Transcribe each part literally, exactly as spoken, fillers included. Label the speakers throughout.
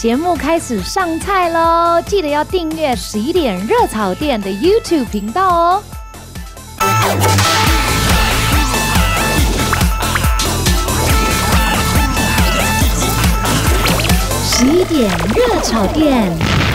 Speaker 1: 节目开始上菜喽，记得要订阅十一点热炒店的 YouTube 频道哦。十一点热炒店。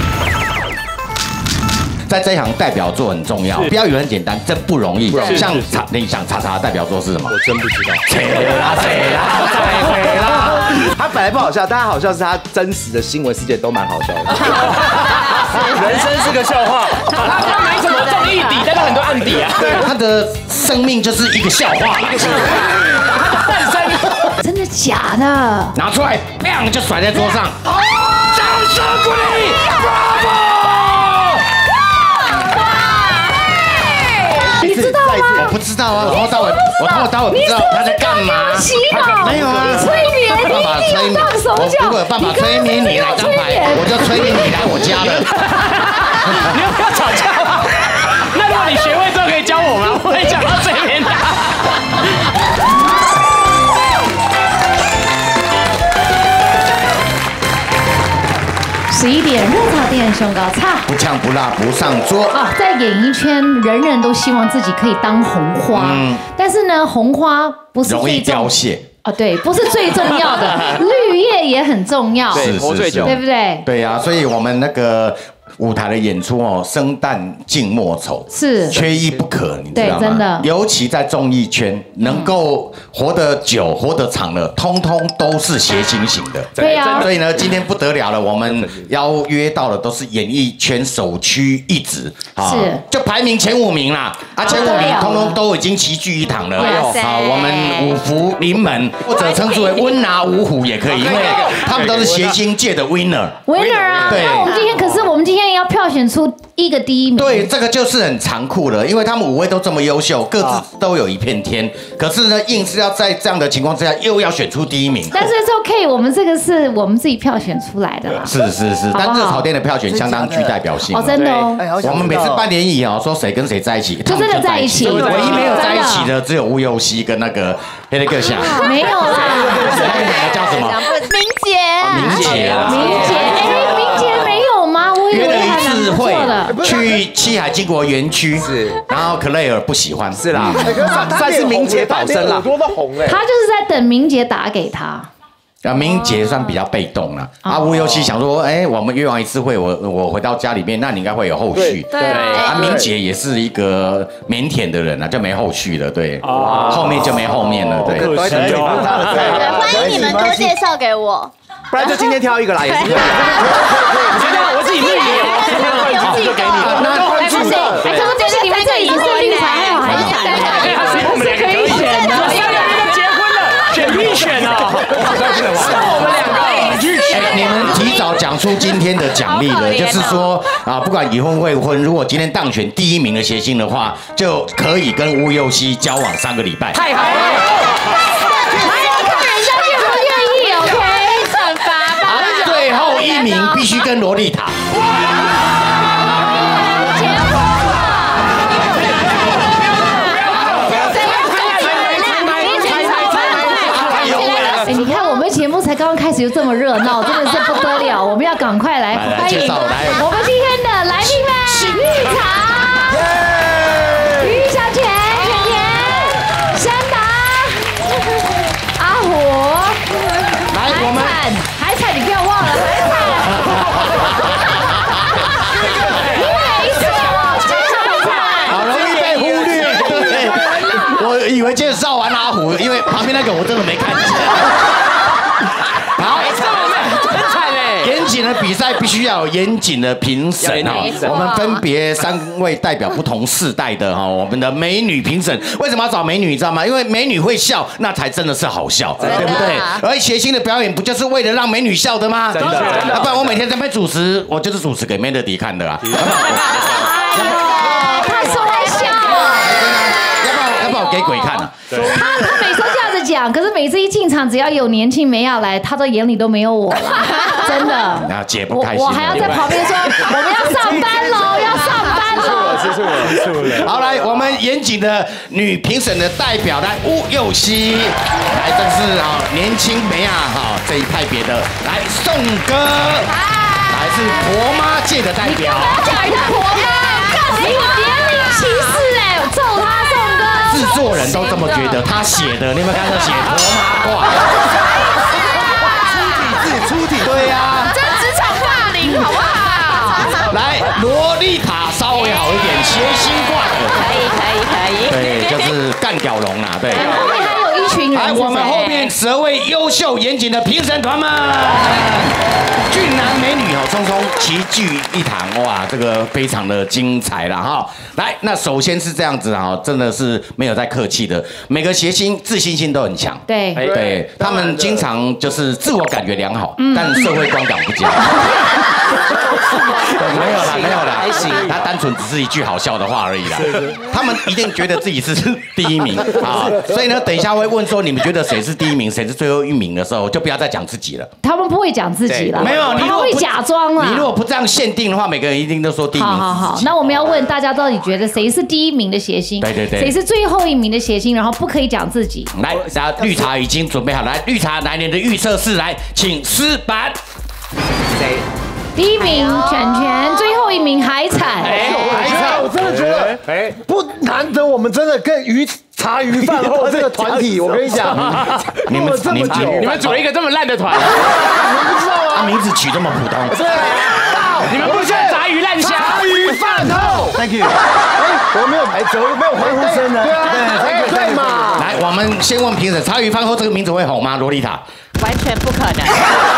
Speaker 2: 在这一行代表作很重要，不要以为很简单，真不容易。像查，你想查查的代表作是什么？
Speaker 3: 我真不知道。
Speaker 2: 谁啦谁啦谁啦！
Speaker 3: 他本来不好笑，但他好笑是他真实的新闻事件都蛮好笑的。
Speaker 4: 人生是个笑话，他他没什么综艺底，但是很多案底啊。
Speaker 2: 他的生命就是一个笑话，
Speaker 4: 诞生。
Speaker 1: 真的假的？
Speaker 2: 拿出来，砰就甩在桌上。掌声鼓励 ，Bravo！
Speaker 1: 你知道吗？
Speaker 2: 我不知道啊，从头到尾，我从头到尾不知道他在干嘛。
Speaker 1: 洗脑？
Speaker 2: 没有啊，
Speaker 1: 你催眠，你一定要动手脚。
Speaker 2: 如果有办法催眠你来张牌，我就催眠你来我家了。
Speaker 4: 你要不要吵架吗？那如果你学会之后可以教我吗？我会讲到催眠他。
Speaker 1: 十一点热炒店胸高差，
Speaker 2: 不呛不辣不上桌
Speaker 1: 啊！在演艺圈，人人都希望自己可以当红花，嗯、但是呢，红花不是
Speaker 2: 容易凋谢
Speaker 1: 啊，对，不是最重要的，绿叶也很重要，
Speaker 2: 是是是，
Speaker 1: 对不对？
Speaker 2: 对呀、啊，所以我们那个。 舞台的演出哦，生旦净末丑
Speaker 1: 是
Speaker 2: 缺一不可，你知道吗？
Speaker 1: 对，真的。
Speaker 2: 尤其在综艺圈，能够活得久、活得长的，通通都是谐星型的。
Speaker 1: 对呀。
Speaker 2: 所以呢，今天不得了了，我们邀约到的都是演艺圈首屈一指啊，
Speaker 1: 是
Speaker 2: 就排名前五名啦。啊，前五名通通都已经齐聚一堂了。好，我们五福临门，或者称之为温拿五虎也可以，因为他们都是谐星界的 winner。
Speaker 1: winner 啊，
Speaker 2: 对。
Speaker 1: 那我们今天可是我们今天。 要票选出一个第一名，
Speaker 2: 对，这个就是很残酷了，因为他们五位都这么优秀，各自都有一片天，可是呢，硬是要在这样的情况之下，又要选出第一名。
Speaker 1: 但是 it's OK， 我们这个是我们自己票选出来的啦。
Speaker 2: 是是是，但热炒店的票选相当具代表性
Speaker 1: 哦，真的哦。
Speaker 2: 我们每次办联谊哦，说谁跟谁在一起，
Speaker 1: 就真的在一起，
Speaker 2: 唯一没有在一起的只有吴佑熙跟那个那个啥，
Speaker 1: 没有啦，
Speaker 2: 那个叫什么？
Speaker 5: 明杰，
Speaker 2: 明杰啦，
Speaker 1: 明杰，哎，明杰没有吗？我以为还蛮不错的。
Speaker 2: 去七海经国园区是，然后克莱尔不喜欢，
Speaker 3: 是啦，算是明杰保身了，
Speaker 6: 多都红哎。
Speaker 1: 他就是在等明杰打给他。
Speaker 2: 啊，明杰算比较被动了。啊，吴尤熙想说，哎，我们约完一次会，我我回到家里面，那你应该会有后续。
Speaker 5: 对。
Speaker 2: 啊，明杰也是一个腼腆的人啊，就没后续了，对。后面就没后面了，对。
Speaker 5: 对，欢迎你们多介绍给我。
Speaker 3: 不然就今天挑一个啦，也是。
Speaker 4: 今天我自己绿你哦，今天冠军就给你了。
Speaker 1: 那冠军呢？哎，可是这是你们这里是绿茶还有海
Speaker 4: 产，我们两个可以选的。要两个结婚了，选必选哦。是我们两个去选。
Speaker 2: 你们提早讲出今天的奖励了，就是说啊，不管已婚未婚，如果今天当选第一名的谐星的话，就可以跟吴佑熙交往三个礼拜。
Speaker 4: 太好了。
Speaker 2: 最后一名必须跟萝莉塔。
Speaker 1: 哎，你看我们节目才刚刚开始就这么热闹，真的是不得了！我们要赶快来欢迎我们今天的来宾们，绿茶、于小泉、甜甜、山达、阿虎，
Speaker 2: 来我们。
Speaker 1: 海彩，你不要忘了海彩。你每一次都忘记海彩，
Speaker 2: 好容易被忽略。对，我以为介绍完阿虎，因为旁边那个我真的没看见。好，
Speaker 4: 很惨哎。
Speaker 2: 严谨的比赛必须要有严谨的评审哈。我们分别三位代表不同世代的哈，我们的美女评审。为什么要找美女？你知道吗？因为美女会笑，那才真的是好笑，对不对？而谐星的表演不就是为了让美女笑的吗？
Speaker 4: 真的，真的。
Speaker 2: 不然我每天在那边主持，我就是主持给 Melody 看的啊。
Speaker 1: 他说会笑，
Speaker 2: 要不然要不然我给鬼看啊。
Speaker 1: 他他每次这样子讲，可是每次一进场，只要有年轻妹要来，他的眼里都没有我了，真的。
Speaker 2: 然后姐不开心，
Speaker 1: 我还要在旁边说，我们要上班喽，要上班喽。
Speaker 6: 吃醋了，吃醋了。
Speaker 2: 好，来，我们严谨的女评审的代表来吴佑熙，来，这是啊年轻妹啊哈这一派别的，来宋哥。 是婆妈界的代表。
Speaker 1: 讲人家婆妈，你有年龄歧视哎，揍他宋哥。
Speaker 2: 制作人都这么觉得，他写的，你有没有看到写婆妈话？
Speaker 3: 自己出体，对呀，
Speaker 5: 这职场霸凌好不好？
Speaker 2: 来，洛丽塔稍微好一点，谐星挂的，
Speaker 5: 可以可以可以。
Speaker 2: 对，就是干屌龙啦，对。
Speaker 1: 后面还有一群人。
Speaker 2: 来，我们后面十二位优秀严谨的评审团们，俊男美女哦，匆匆齐聚一堂，哇，这个非常的精彩了哈。来，那首先是这样子啊，真的是没有在客气的，每个谐星自信心都很强，
Speaker 1: 对，
Speaker 2: 对他们经常就是自我感觉良好，但社会观感不佳。没有啦，没有啦，还行，他单纯只是一句好笑的话而已啦。他们一定觉得自己是第一名啊，所以呢，等一下会问说你们觉得谁是第一名，谁是最后一名的时候，就不要再讲自己了。
Speaker 1: 他们不会讲自己了，
Speaker 2: 没有，你
Speaker 1: 他们会假装啦。
Speaker 2: 你如果不这样限定的话，每个人一定都说第一名。
Speaker 1: 好好好，那我们要问大家，到底觉得谁是第一名的谐星？
Speaker 2: 对对对，
Speaker 1: 谁是最后一名的谐星？然后不可以讲自己。
Speaker 2: 来，然后绿茶已经准备好，来，绿茶来年的预测是来，请撕板。
Speaker 3: 谁？
Speaker 1: 第一名犬犬，最后一名海产。
Speaker 6: 海产，我真的觉得，哎，不难得我们真的跟鱼茶余饭后这个团体，我跟你讲，
Speaker 2: 你们
Speaker 6: 这么久，
Speaker 4: 你们组了一个这么烂的团，
Speaker 6: 你们不知道
Speaker 2: 他
Speaker 6: 吗？
Speaker 2: 名字取这么普通，
Speaker 6: 对，
Speaker 4: 你们不是杂鱼烂虾？
Speaker 6: 茶余饭后
Speaker 3: ，Thank you。
Speaker 6: 哎，我没有，哎，怎么没有欢呼声呢？对啊，对对嘛。
Speaker 2: 来，我们先问评审，茶余饭后这个名字会红吗？洛丽塔，
Speaker 5: 完全不可能。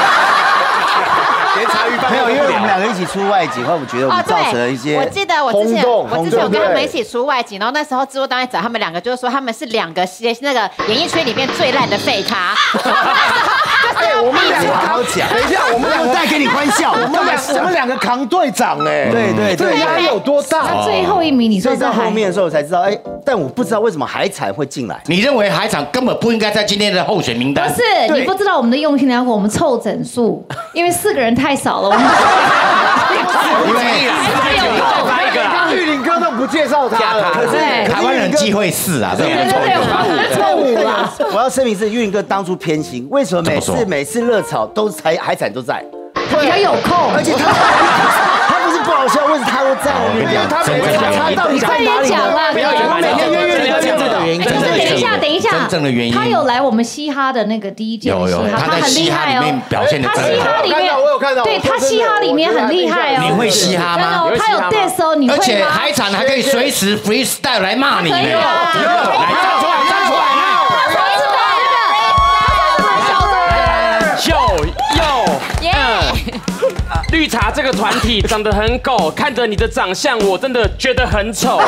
Speaker 3: 没有，因为我们两个一起出外景，后来我觉得我们造成了一些
Speaker 5: 我记得我之前
Speaker 6: 轰动
Speaker 5: 我之前有跟他们一起出外景，然后那时候制作单位找他们两个，就是说他们是两个那个演艺圈里面最烂的废咖。
Speaker 6: 哎，我们两个
Speaker 3: 好好讲，
Speaker 6: 等一下，我们两个
Speaker 3: 在给你欢笑，
Speaker 6: 我们两我们两个扛队长，哎，
Speaker 3: 对对对，
Speaker 6: 这个压力有多大？
Speaker 1: 那最后一名，你
Speaker 3: 所以到
Speaker 1: 说是海
Speaker 3: 后面的时候我才知道，哎，但我不知道为什么海产会进来。
Speaker 2: 你认为海产根本不应该在今天的候选名单？
Speaker 1: 不是，你不知道我们的用心良苦，我们凑整数，因为四个人太少了，我们
Speaker 2: 因为
Speaker 4: 再发一个，
Speaker 6: 玉林哥都不介绍他了，可是
Speaker 2: 台湾人忌讳四啊，这个
Speaker 1: 对对对，凑五啦。
Speaker 3: 我要声明是玉林哥当初偏心，为什么每次
Speaker 2: 怎么说
Speaker 3: 每次热炒都海海产都在？
Speaker 1: 他比较有空，
Speaker 3: 而且他他不是不好笑，为什么他都在？我跟你讲，他每次他到底在哪里
Speaker 1: 讲啦？
Speaker 2: 不要讲，
Speaker 3: 每天约约约约的原因。
Speaker 1: 等一下，等一下，
Speaker 2: 真正的原因，
Speaker 1: 他有来我们嘻哈的那个第一届
Speaker 2: 有有，他在嘻哈里面表现的
Speaker 1: 他
Speaker 2: 真好。
Speaker 1: 嘻哈里面，
Speaker 6: 我有看到，
Speaker 1: 对他嘻哈里面很厉害哦。
Speaker 2: 你会嘻哈吗？
Speaker 1: 他有 diss 哦，你会吗？
Speaker 2: 而且海产还可以随时 freestyle 来骂你呢。来站出来，站出来！
Speaker 4: 秀秀，耶！绿茶这个团体长得很狗，看着你的长相，我真的觉得很丑。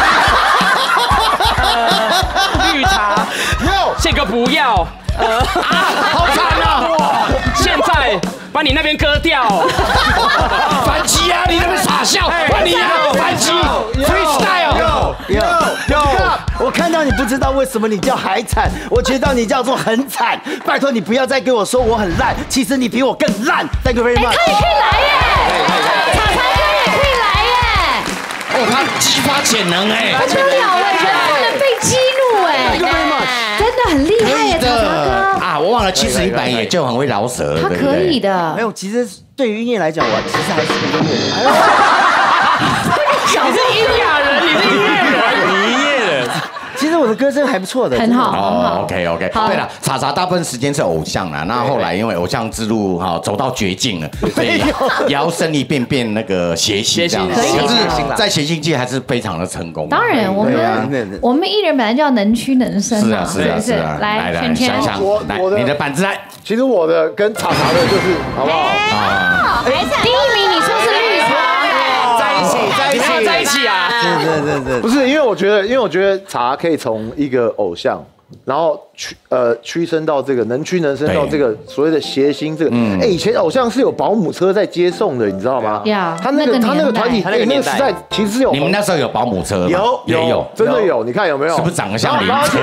Speaker 4: 绿茶，宪哥不要。呃啊，好惨啊！现在把你那边割掉。
Speaker 2: 反击啊！你那边傻笑，换你啊！反击 ，freestyle。
Speaker 3: 有有，我看到你不知道为什么你叫海产，我觉得你叫做很惨。拜托你不要再跟我说我很烂，其实你比我更烂。Thank you very much。
Speaker 1: 他也可以来耶，茶茶哥也可以来耶。
Speaker 2: 哦，他激发潜能哎，
Speaker 1: 不得了了，人不能被激怒哎，真的很厉害耶，茶茶哥
Speaker 2: 啊！我忘了，其实一版也就很会饶舌了，
Speaker 1: 他可以的。
Speaker 3: 没有，其实对于音乐来讲，我其实还是一个乐人。
Speaker 4: 你是音雅人，你是音乐人，音乐人。
Speaker 3: 其实我的歌声还不错的，
Speaker 1: 很好，很
Speaker 2: 哦
Speaker 1: 好。
Speaker 2: ，OK OK。对了，茶茶大部分时间是偶像啦，那后来因为偶像之路哈走到绝境了，所以也要胜利变变那个谐星这样。
Speaker 1: 可以
Speaker 2: 可是，在谐星界还是非常的成功。
Speaker 1: 当然，我们我们艺人本来就要能屈能伸
Speaker 2: 是
Speaker 1: 嘛，
Speaker 2: 啊是啊是啊。
Speaker 1: 来，圈圈，
Speaker 2: 想想，来你的板子来。
Speaker 6: 其实我的跟茶茶的就是好不好？
Speaker 2: 啊，
Speaker 1: 第一名你说是绿茶，
Speaker 4: 在一起，在一起，在一起啊！
Speaker 3: 对对对对，
Speaker 6: 不是，因为我觉得，因为我觉得茶可以从一个偶像，然后屈呃屈伸到这个能屈能伸到这个所谓的谐星，这个哎，以前偶像是有保姆车在接送的，你知道吗？
Speaker 1: 呀，
Speaker 6: 他那个他那个团体，那个时代其实是有。
Speaker 2: 你们那时候有保姆车吗？
Speaker 3: 有
Speaker 2: 也有，
Speaker 6: 真的有，你看有没有？
Speaker 2: 是不是长得像林车？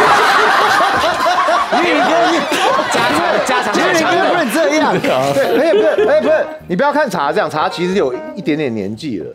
Speaker 3: 玉林哥，你
Speaker 4: 加长加长，
Speaker 3: 玉林哥不能这样。
Speaker 6: 对，哎不是，哎不是，你不要看茶这样，茶其实有一点点年纪了。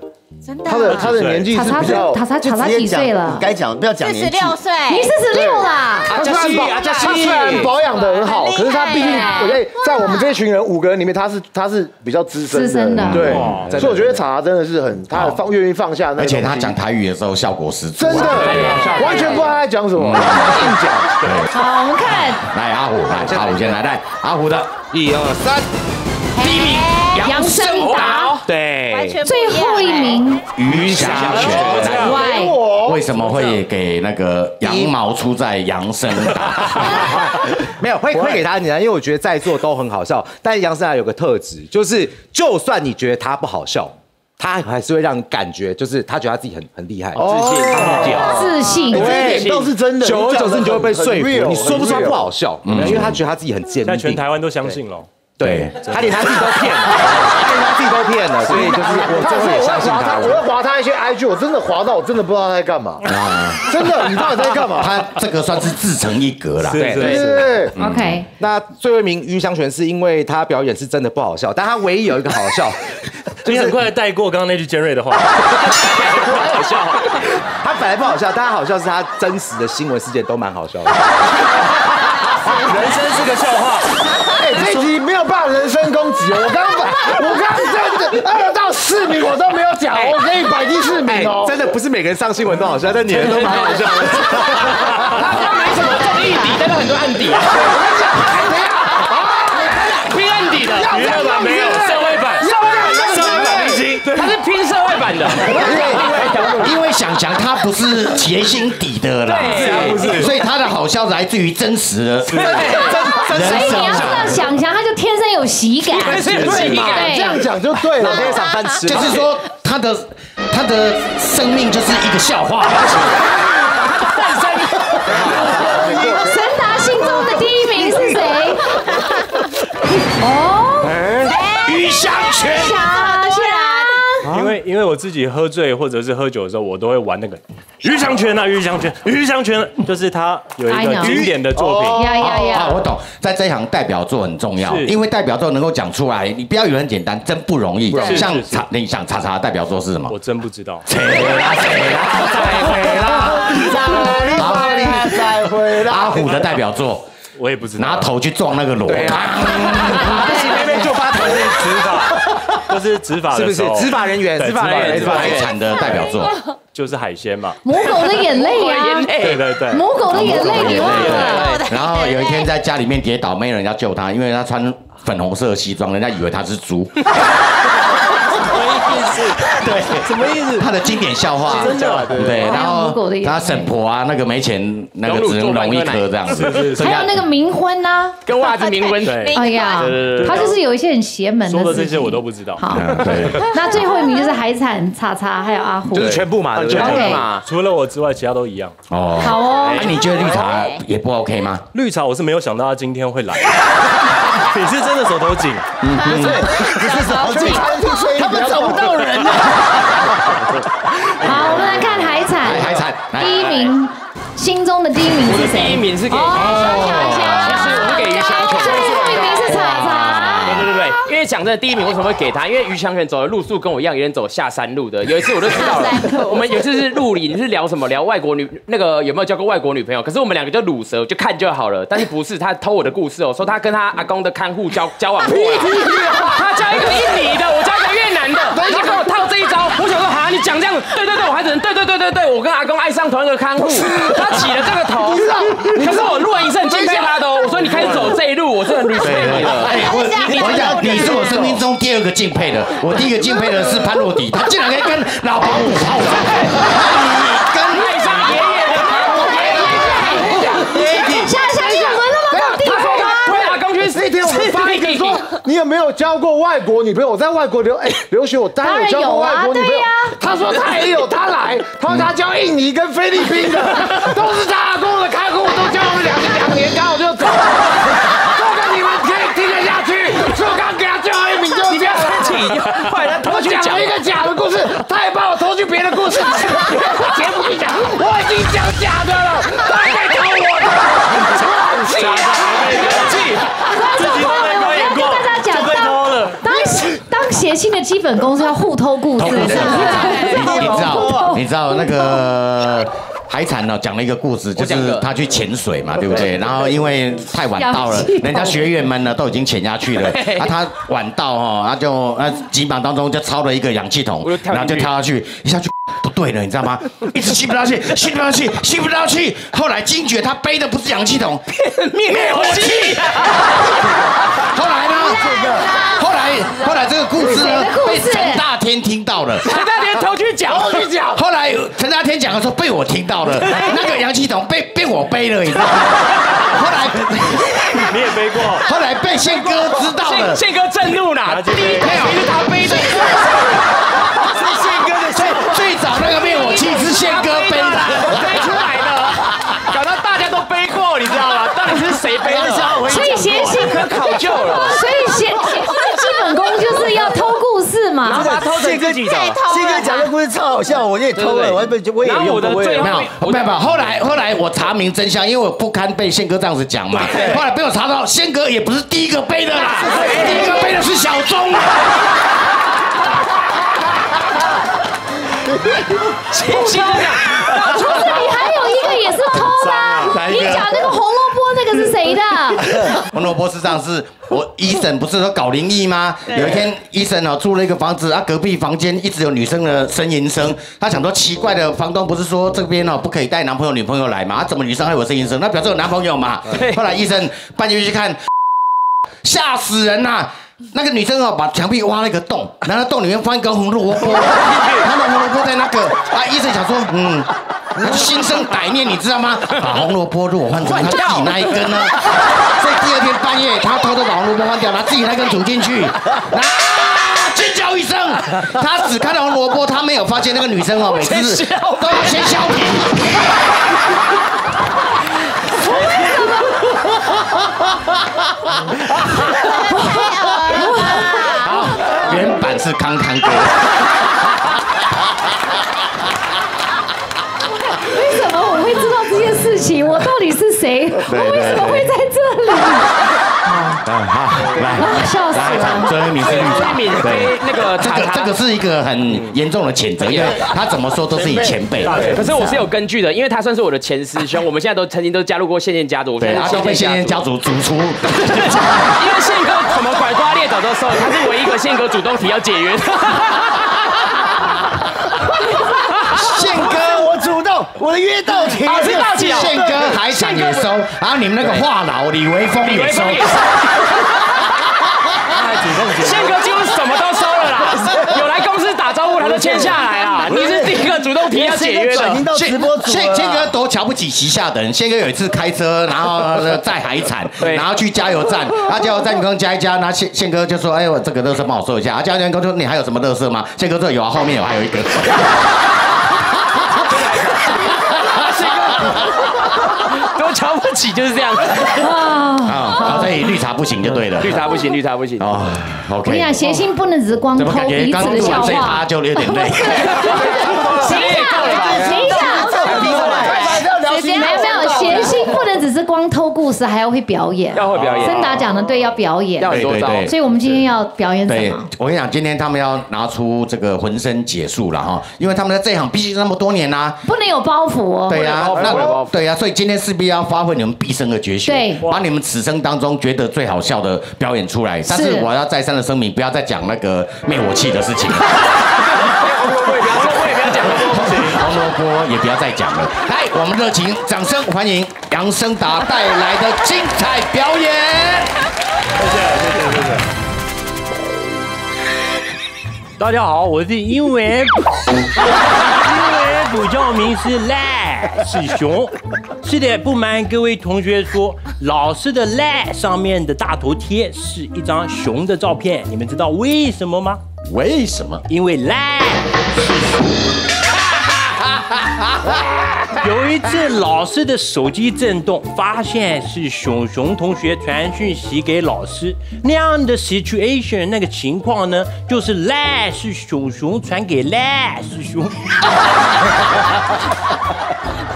Speaker 5: 真的。
Speaker 6: 他的他的年纪是比较，
Speaker 1: 塔塔塔塔几岁了？
Speaker 3: 该讲不要讲年纪。
Speaker 5: 四十六岁，
Speaker 1: 你四十六啦。
Speaker 6: 他虽然保他虽然保养的很好，可是他毕竟我觉得在我们这群人五个人里面，他是他是比较资深的。资深的。对，所以我觉得查查真的是很，他放愿意放下那。
Speaker 2: 而且他讲台语的时候效果十足。
Speaker 6: 真的，完全不知道他在讲什么，硬讲。
Speaker 1: 好，我们看。
Speaker 2: 来阿虎，来阿虎先来，来阿虎的一二三。
Speaker 1: 第一名杨森达，
Speaker 4: 对，
Speaker 1: 最后一名
Speaker 2: 于祥全。
Speaker 1: 外，
Speaker 2: 为什么会给那个羊毛出在杨森达？
Speaker 7: 没有，会会给他很简单，因为我觉得在座都很好笑，但杨森达有个特质，就是就算你觉得他不好笑，他还是会让你感觉，就是他觉得他自己很很厉害，自信，
Speaker 1: 自信，
Speaker 6: 对，都是真的。
Speaker 7: 久而久之，你就会被说服，你说不出他不好笑，因为他觉得他自己很坚定。
Speaker 8: 现在全台湾都相信了。
Speaker 7: 对，他连他自己都骗了，他连他自己都骗了，所以就是我最后也相信他。
Speaker 6: 我会划他一些 I G， 我真的划到我真的不知道他在干嘛。真的，你到底在干嘛？
Speaker 2: 他这个算是自成一格啦。
Speaker 7: 对
Speaker 6: 对对。
Speaker 1: OK。
Speaker 7: 那最后一名于祥全是因为他表演是真的不好笑，但他唯一有一个好笑，
Speaker 8: 你很快带过刚刚那句尖锐的话。不
Speaker 7: 好笑，他本来不好笑，但他好笑是他真实的新闻事件都蛮好笑的。
Speaker 8: 人生是个笑话。
Speaker 6: 哎，这集没有办法人身攻击哦。我刚刚我刚刚真的二到四名我都没有讲，我可以摆第四名哦。
Speaker 7: 真的不是每个人上新闻都好笑，但你们都蛮好笑的。
Speaker 4: 他他没什么综艺底，但是很多案底。我跟你讲，怎样？拼案底的，
Speaker 8: 娱乐版没有，社会版，
Speaker 4: 社会版，
Speaker 8: 社会版明星，
Speaker 4: 他是拼社会版的。
Speaker 2: 因为想想他不是谐星底的啦，
Speaker 8: 不是，
Speaker 2: 所以他的好笑来自于真实的。
Speaker 1: 所以你要知道想想，他就天生有喜感，
Speaker 6: 对嘛？这样讲就对了。
Speaker 7: 那场饭吃，
Speaker 2: 就是说他的他的生命就是一个笑话。
Speaker 1: 神达心中的第一名是谁？哦，
Speaker 2: 于祥全。
Speaker 8: 因为因为我自己喝醉或者是喝酒的时候，我都会玩那个于祥全啊，于祥全，于祥全，就是他有一个经典的作品。
Speaker 1: 呀呀呀！
Speaker 2: 啊，我懂，在这一行代表作很重要，因为代表作能够讲出来，你不要以为很简单，真不容易。像查，你想查查代表作是什么？
Speaker 8: 我真不知道。
Speaker 2: 切啦切啦再回啦，再回啦。阿虎的代表作。
Speaker 8: 我也不知道，
Speaker 2: 拿头去撞那个螺，
Speaker 7: 那边就发头的
Speaker 8: 执法，就是执法
Speaker 7: 是不是？执法人员，执法人员，
Speaker 2: 海产的代表作
Speaker 8: 就是海鲜嘛，
Speaker 1: 母狗的眼泪呀，
Speaker 8: 对对对，
Speaker 1: 母狗的眼泪你忘了。
Speaker 2: 然后有一天在家里面跌倒，没有人要救他，因为他穿粉红色西装，人家以为他是猪。对，
Speaker 8: 什么意思？
Speaker 2: 他的经典笑话，
Speaker 8: 真的
Speaker 2: 对。然后他婶婆啊，那个没钱，那个只能融一颗这样子。
Speaker 1: 还有那个冥婚呐，
Speaker 4: 跟袜子冥婚。
Speaker 1: 哎呀，他就是有一些很邪门的。
Speaker 8: 说的这些我都不知道。
Speaker 1: 好，
Speaker 2: 对。
Speaker 1: 那最后一名就是海产叉叉，还有阿虎，
Speaker 7: 就是全部嘛，全部嘛。
Speaker 8: 除了我之外，其他都一样。
Speaker 2: 哦，
Speaker 1: 好哦。
Speaker 2: 那你觉得绿茶也不 OK 吗？
Speaker 8: 绿茶我是没有想到他今天会来。你是真的手头紧，
Speaker 6: 嗯，对，不是手头紧，他们找不到人了。
Speaker 1: 好，我们来看海产，
Speaker 2: 海产
Speaker 1: 第一名，心中的第一名是谁？
Speaker 4: 第一名是给
Speaker 1: 其
Speaker 4: 实我是给于祥全，
Speaker 1: 最后一名是叉叉。
Speaker 4: 对对对对，因为讲真的，第一名为什么会给他？因为于祥全走的路数跟我一样，有点走下山路的。有一次我就知道了，我们有一次是录影，是聊什么？聊外国女那个有没有交过外国女朋友？可是我们两个就卤舌，就看就好了。但是不是他偷我的故事哦，说他跟他阿公的看护交交往过了，他交一个印尼的，我交一个越南的，他跟我套这一招。我想说，哈，你讲这样，对对对，我还只能对对对对对，我跟阿公爱上同一个看护，他起了这个头。可是我录完一次很敬佩他的哦，我说你开始走这一路，我真的很 respect 你了。
Speaker 2: 哎，我我讲你是我生命中第二个敬佩的，我第一个敬佩的是潘若迪，他竟然可以跟老保姆泡澡，跟
Speaker 4: 爱上爷爷的
Speaker 1: 爷爷，下下一轮了吗？到第五吗？
Speaker 4: 对阿公去
Speaker 6: 那天我们发一个说，你有没有交过外国女朋友？我在外国留哎留学，我当然有交过外国女朋友。他说他也有，他来，他说他交印尼跟菲律宾的，都是他阿公的看护，都交了两两年，刚好就走了。这个你们可以听得下去？所以我刚给他最后一名就是这样。
Speaker 4: 后来他偷去
Speaker 6: 讲了一个假的故事，他也把我偷去别的故事节目里讲，我已经讲假的了，他还偷我的，我气啊！
Speaker 8: 自己都没表演过，就被偷了。
Speaker 1: 当时当谐星的基本功是要互偷故事，
Speaker 2: 你知道？你知道那个？海产呢讲了一个故事，就是他去潜水嘛，对不对？然后因为太晚到了，人家学员们呢都已经潜下去了，啊，他晚到哦，他就那急忙当中就抄了一个氧气筒，然后就跳下去，一下去不对了，你知道吗？一直吸不到气，吸不到气，吸不到气。后来惊觉他背的不是氧气筒，灭灭火器。后来呢？后来后来这个故事呢被陈大天听到了，
Speaker 4: 陈大天偷去讲，偷去讲。
Speaker 2: 后来陈大天讲的时候被我听到了，那个氧气筒被被我背了，你知道吗？后来
Speaker 8: 你也背过，
Speaker 2: 后来被宪哥知道了，
Speaker 4: 宪哥震怒了，第一台是他背的，
Speaker 3: 是宪哥的最
Speaker 2: 最早那个灭火器是宪哥背的，
Speaker 4: 背出来的，搞到大家都背过，你知道吗？到底是谁背的？
Speaker 1: 所以谐星
Speaker 4: 可考究了，
Speaker 1: 所以谐谐星的基本功就是要偷故事嘛。
Speaker 4: 然后把它偷成自己的。
Speaker 3: 宪哥讲的故事超好笑，我也偷了，我也我也有的，我也
Speaker 2: 没有，没有没有。后来后来我查明真相，因为我不堪被宪哥这样子讲嘛。后来被我查到，宪哥也不是第一个背的啦，第一个背的是小钟啊。
Speaker 1: 不是，你还有一个也是偷的，你讲那个红萝卜那个是谁的？
Speaker 2: 红萝卜是这样，是我医生不是说搞灵异吗？有一天医生哦住了一个房子，啊隔壁房间一直有女生的呻吟声，他想说奇怪的，房东不是说这边哦不可以带男朋友女朋友来嘛？啊怎么女生还有呻吟声？那表示有男朋友嘛？后来医生半夜去看，吓死人呐、啊！那个女生哦，把墙壁挖了一个洞，然后洞里面放一根红萝卜，她的红萝卜在那个，啊，医生想说，嗯，他就心生歹念，你知道吗？把红萝卜如果换成他自己那一根呢？所以第二天半夜，他偷偷把红萝卜换掉，拿自己那根煮进去，啊，尖叫一声，他只看到红萝卜，他没有发现那个女生哦，每次都要先削皮。好，原版是康康哥。
Speaker 1: 为什么我会知道这件事情？我到底是谁？我为什么会在这里？
Speaker 2: 好，来，
Speaker 1: 笑死了！
Speaker 2: 周慧敏是绿茶，
Speaker 4: 敏对那个
Speaker 2: 这个这个是一个很严重的谴责，因为他怎么说都是你前辈。
Speaker 4: 可是我是有根据的，因为他算是我的前师兄，我们现在都曾经都加入过宪宪家族，
Speaker 2: 对，他都被宪宪家族逐出。因
Speaker 4: 为宪哥什么拐瓜裂枣都收了，他是唯一一个宪哥主动提要解约。
Speaker 3: 宪哥，我主动，我的约到期，
Speaker 4: 是到期哦。
Speaker 2: 宪哥海产也收，然后你们那个话痨李维峰也收。
Speaker 4: 宪哥几乎什么都收了啦，有来公司打招呼他都签下来啦。你是第一个主动提要解约的。
Speaker 2: 宪宪哥多瞧不起旗下的人。宪哥有一次开车，然后载海产，然后去加油站，他加油站刚加一加，然后宪宪哥就说：“哎，我这个垃圾帮我收一下。”啊，加油站哥说：“你还有什么垃圾吗？”宪哥说：“有啊，后面有，还有一个。”
Speaker 4: 都瞧不起就是这样
Speaker 2: 啊！所以绿茶不行就对了，
Speaker 4: 绿茶不行，绿茶不行。
Speaker 2: 哦 ，OK。
Speaker 1: 我跟你讲，谐星不能只是光偷彼此的笑话，
Speaker 2: 就有点累。
Speaker 1: 等一下，等一下，没有没有，谐星不能只是光偷故事，还要会表演。
Speaker 4: 要会表演。
Speaker 1: 森达讲的对，要表演。
Speaker 4: 要很多招。
Speaker 1: 所以我们今天要表演什么？
Speaker 2: 我跟你讲，今天他们要拿出这个浑身解数了哈，因为他们在这一行毕竟那么多年啦，
Speaker 1: 不能有包袱哦。
Speaker 2: 对呀，那对呀，所以今天势必要发挥你们毕生的绝学，
Speaker 1: 对，
Speaker 2: 把你们此生当中觉得最好笑的表演出来。但是我要再三的声明，不要再讲那个灭火器的事情。
Speaker 4: 我也不要，我也不要讲
Speaker 2: 红萝卜也不要再讲了。来，我们热情掌声欢迎杨森达带来的精彩表演。
Speaker 8: 谢谢谢谢谢谢。大家好，我是英文，英文补教名是赖是熊。是的，不瞒各位同学说，老师的赖上面的大头贴是一张熊的照片，你们知道为什么吗？
Speaker 2: 为什么？
Speaker 8: 因为赖是熊。有一次，老师的手机震动，发现是熊熊同学传讯息给老师。那样的 situation， 那个情况呢，就是赖是熊熊传给赖是熊。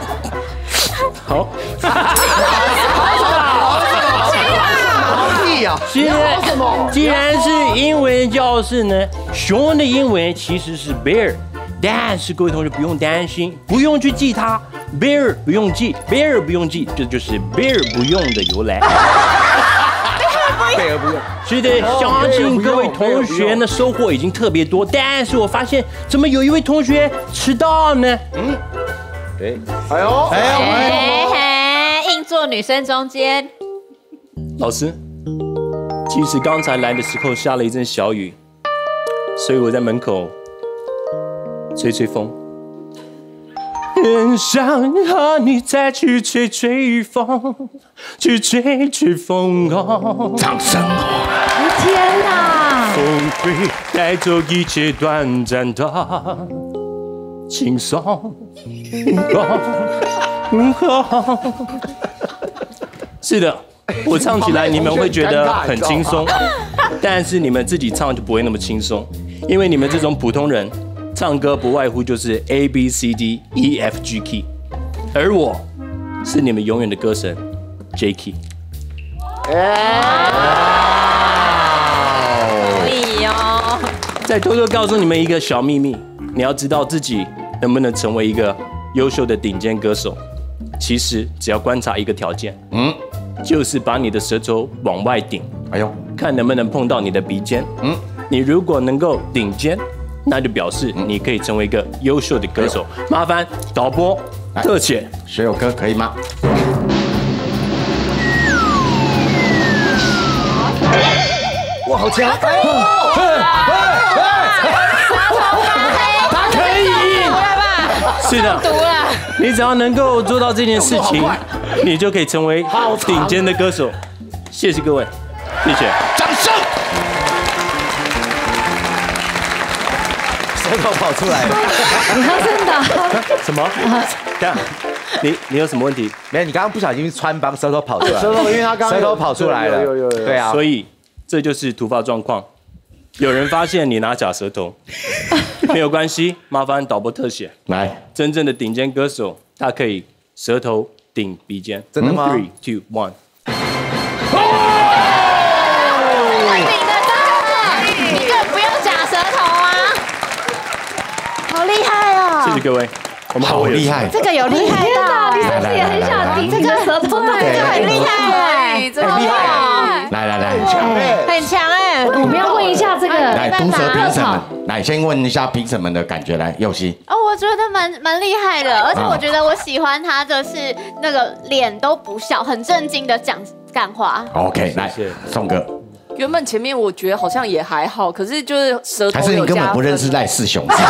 Speaker 8: 好。
Speaker 2: 好屁啊！
Speaker 3: 了。
Speaker 8: 是的，
Speaker 3: 什么？
Speaker 8: 既然是英文教室呢，熊的英文其实是 bear， 但是各位同学不用担心，不用去记它 ，bear 不用记 ，bear 不用记，这就是 bear 不用的由来。
Speaker 7: 贝尔不用。
Speaker 8: 是的，相信各位同学呢收获已经特别多，但是我发现怎么有一位同学迟到呢？嗯，
Speaker 6: 哎，哎呦，哎呦，
Speaker 5: 嘿嘿，硬坐女生中间。
Speaker 8: 老师，其实刚才来的时候下了一阵小雨，所以我在门口吹吹风。很想和你再去吹吹风，去吹吹风哦。
Speaker 2: 掌声哦！
Speaker 1: 天哪！
Speaker 8: 风会带走一切短暂的轻松。是的，我唱起来你们会觉得很轻松，但是你们自己唱就不会那么轻松，因为你们这种普通人。唱歌不外乎就是 A B C D E F G key， 而我是你们永远的歌神 J key。
Speaker 5: 可以哦。
Speaker 8: 再偷偷告诉你们一个小秘密，你要知道自己能不能成为一个优秀的顶尖歌手，其实只要观察一个条件，嗯，就是把你的舌头往外顶，哎呦，看能不能碰到你的鼻尖，嗯，你如果能够顶尖。那就表示你可以成为一个优秀的歌手。麻烦导播特写
Speaker 2: 学友哥可以吗？
Speaker 3: 哇，好强！
Speaker 8: 他可以，是的，你只要能够做到这件事情，你就可以成为顶尖的歌手。谢谢各位，谢谢，
Speaker 2: 掌声。
Speaker 7: 舌头跑出来了，
Speaker 1: 你要真的？
Speaker 8: 什么？这样，你你有什么问题？
Speaker 7: 没有，你刚刚不小心穿帮，舌头跑出来了。
Speaker 6: 舌头，因为他刚
Speaker 7: 舌头跑出来了，
Speaker 6: 有有有，
Speaker 7: 对啊，
Speaker 8: 所以这就是突发状况。有人发现你拿假舌头，没有关系，麻烦导播特写。
Speaker 2: 来，
Speaker 8: 真正的顶尖歌手，他可以舌头顶鼻尖。
Speaker 7: 真的吗
Speaker 8: ？Three, two, one。
Speaker 5: 好厉害哦！
Speaker 8: 谢谢各位，我们
Speaker 2: 好厉害，
Speaker 5: 这个有厉害的，
Speaker 1: 你是不是也很想顶这个舌头？
Speaker 5: 对，就很厉害，真的厉害！
Speaker 2: 来来来，很强
Speaker 5: 哎，很强哎！
Speaker 1: 我们要问一下这个
Speaker 2: 来毒舌评审们，来先问一下评审们的感觉，来，佑希。
Speaker 9: 哦，我觉得蛮蛮厉害的，而且我觉得我喜欢他的是那个脸都不笑，很正经的讲干话。
Speaker 2: OK， 来，宋哥。
Speaker 10: 原本前面我觉得好像也还好，可是就是舌头
Speaker 2: 还是你根本不认识赖世雄？
Speaker 10: 有知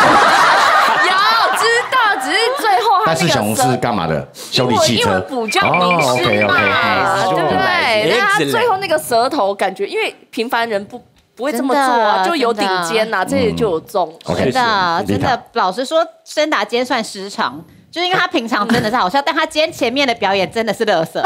Speaker 10: 道，只是最后他
Speaker 2: 赖世雄是干嘛的？修理汽车。
Speaker 10: 英文补教名师嘛，对不对？那他最后那个舌头感觉，因为平凡人不不会这么做啊，就有顶尖呐，这里就有中。
Speaker 5: 真的真的，老实说，申达今天算失常，就是因为他平常真的是好笑，但他今天前面的表演真的是垃圾。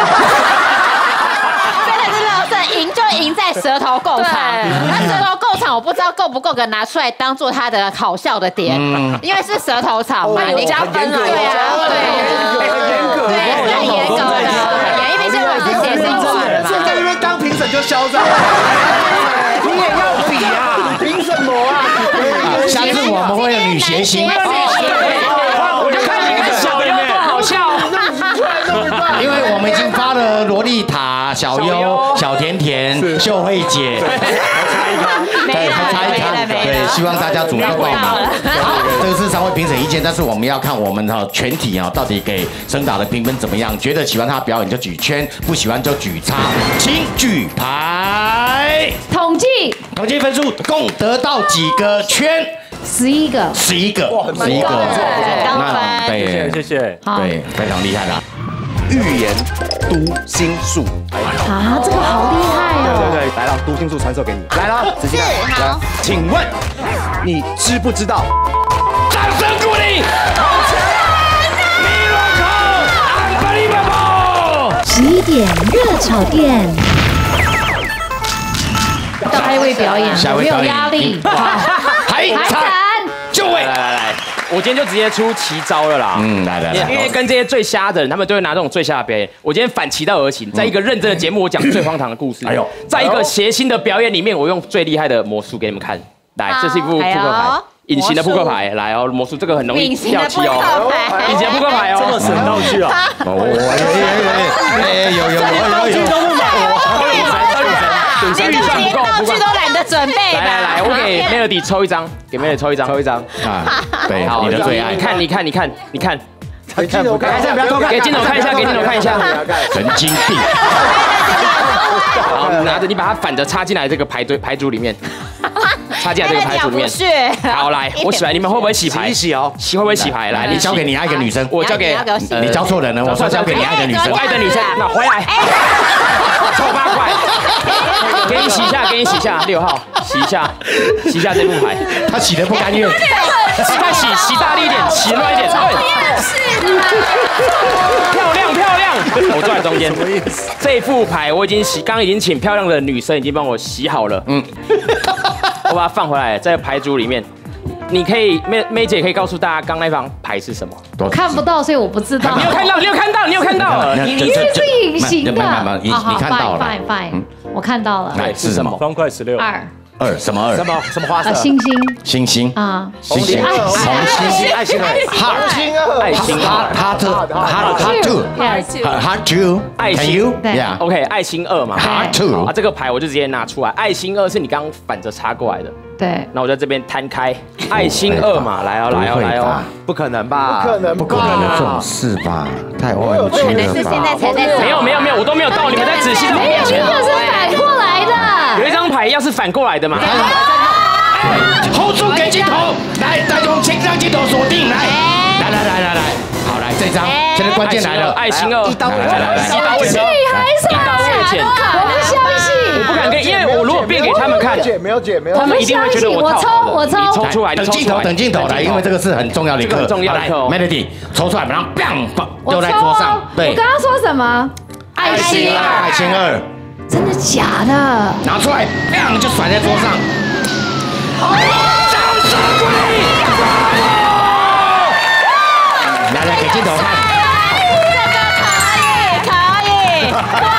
Speaker 5: 赢就赢在舌头够长，那舌头够长，我不知道够不够格拿出来当做他的好笑的点，因为是舌头长嘛，你加分了，对啊，对，很严格，对，很严格的，因为毕竟我是写生活的嘛，
Speaker 3: 在那边当评审就嚣张，
Speaker 7: 你也要比啊，
Speaker 3: 凭什么啊？
Speaker 2: 下次我们会有女谐星，
Speaker 4: 我就看你跟小优多好笑，
Speaker 2: 因为我们已经发了萝莉塔、小优、小甜甜、秀慧姐，对，还差一趴，对，希望大家主动报名。好，这个是三位评审意见，但是我们要看我们哈全体啊到底给申达的评分怎么样？觉得喜欢他的表演就举圈，不喜欢就举叉，请举牌。
Speaker 1: 统计
Speaker 2: 统计分数共得到几个圈？
Speaker 1: 十一个，
Speaker 2: 十一个，十一个，
Speaker 5: 那
Speaker 2: 对，
Speaker 8: 谢谢，
Speaker 2: 对，非常厉害啦。
Speaker 7: 预言读心术
Speaker 1: 啊，这个好厉害哦！
Speaker 7: 对对对，来了，读心术传授给你，来了，仔细看。来，请问你知不知道？
Speaker 2: 掌声鼓励！
Speaker 1: 十一点热炒店，下一位表演，有没有压力？
Speaker 2: 海产就位，
Speaker 7: 来来来，
Speaker 4: 我今天就直接出奇招了啦。
Speaker 2: 嗯，来来来，
Speaker 4: 因为跟这些最瞎的人，他们都会拿这种最瞎的表演。我今天反其道而行，在一个认真的节目，我讲最荒唐的故事。哎呦，在一个谐星的表演里面，我用最厉害的魔术给你们看。来，这是一副扑克牌。隐形的扑克牌，来哦，魔术这个很容易掉漆哦。隐形的扑克牌哦，
Speaker 8: 这么省道具啊！
Speaker 2: 哦，哎，有有有有有，
Speaker 4: 都不买，赌神预算不够，
Speaker 5: 道具都懒得准备。
Speaker 4: 来来来，我给 Melody 抽一张，给 Melody 抽一张，抽一张
Speaker 2: 啊！对，好，你的最爱，
Speaker 4: 你看，你看，你看，你看，
Speaker 6: 给镜头看一下，
Speaker 7: 不要偷看，
Speaker 4: 给镜头看一下，给镜头看一下，
Speaker 2: 神经病。
Speaker 4: 好，你拿着，你把它反着插进来这个牌堆牌组里面。插进来这个牌组里面。好，来，我洗牌，你们会不会洗牌？
Speaker 7: 洗洗哦，
Speaker 4: 洗会不会洗牌？来，
Speaker 2: 你交给你爱一个女生，
Speaker 4: 我交给
Speaker 2: 你交错人了，我说交给你爱的女生，
Speaker 4: 我爱的女生，那回来，抽八块，给你洗一下，给你洗一下，六号，洗一下，洗一下这副牌，
Speaker 2: 他洗的不甘愿，
Speaker 4: 再洗，洗大力一点，洗乱一点，漂亮漂亮，我坐在中间，这副牌我已经洗，刚刚已经请漂亮的女生已经帮我洗好了，嗯。我把它放回来，在牌组里面。你可以，妹妹姐可以告诉大家，刚那张牌是什么？
Speaker 1: 我看不到，所以我不知道。
Speaker 4: 你有看到？你有看到？你有看到？
Speaker 1: 你你这是隐形的。
Speaker 2: 你你看到了
Speaker 1: ？Fine fine，我看到了。
Speaker 2: 来是什么？
Speaker 8: 方块十六。
Speaker 1: 二。
Speaker 2: 二什么二？
Speaker 7: 什么什么花色？
Speaker 1: 星星。
Speaker 2: 星星
Speaker 1: 啊，
Speaker 2: 星星，红星，
Speaker 7: 爱心二，
Speaker 4: 爱心二，
Speaker 2: 哈特哈哈 two， 哈 two，
Speaker 4: 爱心
Speaker 2: ，Yeah，OK，
Speaker 4: 爱心二嘛，
Speaker 2: 哈 two，
Speaker 4: 啊，这个牌我就直接拿出来，爱心二是你刚刚反着插过来的。
Speaker 1: 对，
Speaker 4: 那我在这边摊开，爱心二嘛，来哦，来哦，来哦，
Speaker 7: 不可能吧？
Speaker 6: 不可能，
Speaker 2: 不可能有这种事吧？太 O M G 了吧？
Speaker 4: 没有没有没有，我都没有到，你们在仔细在我面前。
Speaker 1: 没有，一个是反过来的。
Speaker 4: 有一张牌要是反过来的嘛。
Speaker 2: hold 住给镜头，来，大家请让镜头锁定，来，来来来来来，好来这张，现在关键来了，
Speaker 4: 爱心二，
Speaker 7: 一刀未剪，
Speaker 4: 一刀未剪，一刀未剪，
Speaker 1: 我不相信，
Speaker 4: 我不敢跟，因为我如果变给他们看，
Speaker 6: 没有剪，没有剪，
Speaker 4: 他们一定会觉得我套好的。
Speaker 1: 我抽，
Speaker 4: 你抽出来，
Speaker 2: 等镜头，等镜头来，因为这个是很重要的一课，
Speaker 4: 很重要的课。
Speaker 2: Melody 抽出来，然后 bang 丢在桌上，对。
Speaker 1: 我刚刚说什么？
Speaker 2: 爱心二，爱心二，
Speaker 1: 真的假的？
Speaker 2: 拿出来 bang 就甩在桌上。掌声鼓励！来来，给镜头看。
Speaker 5: 这个可以，可以，哇！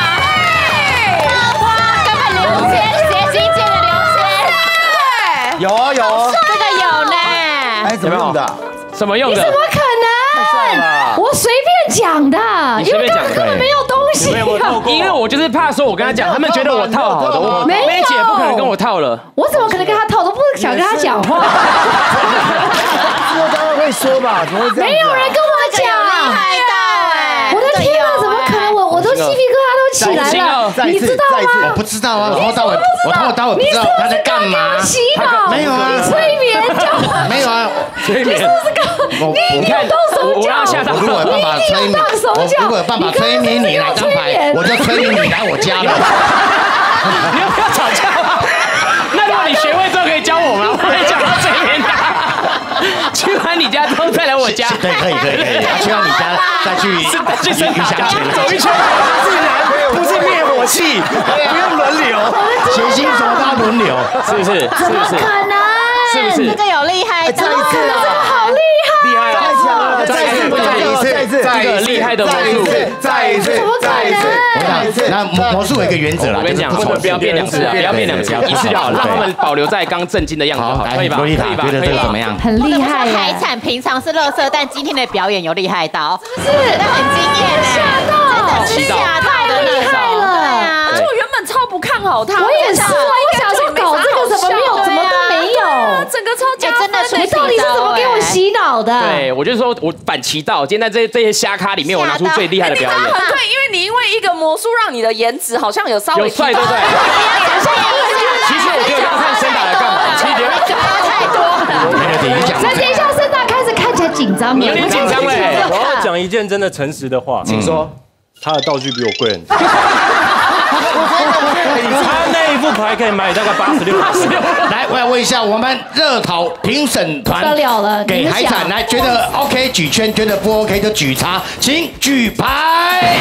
Speaker 5: 哇，根本刘谦，谐星界的刘谦。
Speaker 7: 有啊有啊，
Speaker 5: 这个有呢。
Speaker 3: 哎，怎么用的？
Speaker 4: 什么用的？
Speaker 1: 怎么可能？我随便讲的，因为他根本没有东西。
Speaker 4: 因为我就是怕说，我跟他讲，他们觉得我套好的，我梅姐不可能跟我套了。
Speaker 1: 我怎么可能跟他套？都不想跟他讲话。
Speaker 3: 我当然会说吧，怎么会这样？
Speaker 1: 没有人跟我讲。
Speaker 5: 厉害到哎！
Speaker 1: 我的天啊，怎么可能？我我都鸡皮疙瘩都起来了，你知道吗？
Speaker 2: 我不知道啊，我从头到尾，我从头到尾不知道他在干嘛。
Speaker 1: 洗脑？
Speaker 2: 没有啊，
Speaker 1: 催眠就
Speaker 2: 没有啊，
Speaker 1: 催眠。你是不是搞？你一定有动手脚。
Speaker 2: 我如果有办法催眠，我如果有办法催眠你来张牌，我就催眠你来我家了。
Speaker 4: 你要不要吵架吗？那如果你学会之后可以教我吗？我会教他催眠他。去完你家之后再来我家。
Speaker 2: 对，可以可以可以。去完你家再去
Speaker 4: 去去
Speaker 2: 鱼香泉
Speaker 7: 走一圈，自然不是灭火器，不用轮流，
Speaker 2: 谐星什么都要轮流，
Speaker 4: 是不是？
Speaker 1: 怎么可能？
Speaker 4: 是不是？
Speaker 5: 这个有厉害，
Speaker 1: 怎么可能？这个好厉害！
Speaker 7: 厉害了，
Speaker 3: 太强了，
Speaker 7: 再一次，再一次，再一次，
Speaker 4: 这个厉害的魔术，
Speaker 7: 再一次，
Speaker 1: 怎么可能？
Speaker 2: 那魔魔术有一个原则啦，
Speaker 4: 我跟你讲，不不要变两次啊，不要变两次，一次就好，让他们保留在刚震惊的样子，好，可以吧？可以吧？
Speaker 2: 觉得这个怎么样？
Speaker 1: 很厉害耶！
Speaker 5: 海产平常是垃圾，但今天的表演有厉害到，是不是？很惊艳，吓到，真的吓到的厉害了。对啊，
Speaker 10: 而且我原本超不看好他，
Speaker 1: 我也是，我想说搞这个怎么没有，怎么都没有，
Speaker 10: 整个超加
Speaker 5: 真的，
Speaker 1: 你到底是怎么给我洗脑的？
Speaker 4: 对，我就说我反其道，今天在这这些瞎咖里面，我拿出最厉害的表演。
Speaker 10: 很对，因为你因为一个魔术，让你的颜值好像有稍微
Speaker 4: 有帅，对不对？其实我觉得要看森达来干嘛？其实
Speaker 5: 太多了。
Speaker 1: 那等一下，森达开始看起来紧张，
Speaker 4: 有点紧张嘞。
Speaker 8: 我要讲一件真的诚实的话，
Speaker 7: 请说，
Speaker 8: 他的道具比我贵很多。他那一副牌可以买大概八十六。八十六。
Speaker 2: 来，我要问一下我们热讨评审团，
Speaker 1: 不得了了，
Speaker 2: 给海产来，觉得 OK 举圈，觉得不 OK 就举叉，请举牌。